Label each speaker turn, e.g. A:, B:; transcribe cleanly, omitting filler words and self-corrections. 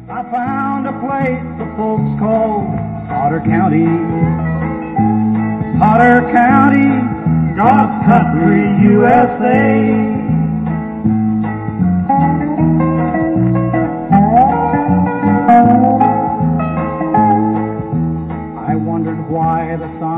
A: I found a place the folks call Potter County. Potter County, God's country, USA. I wondered why the sun